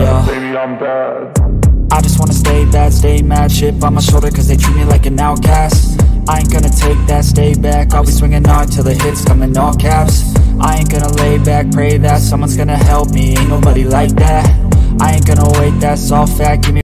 yeah. Baby, I'm bad. I just wanna stay bad, stay mad. Chip on my shoulder cause they treat me like an outcast. I ain't gonna take that, stay back. I'll be swinging hard till the hits come in all caps. I ain't gonna lay back, pray that someone's gonna help me. Ain't nobody like that. I ain't gonna wait, that's all fact. Give me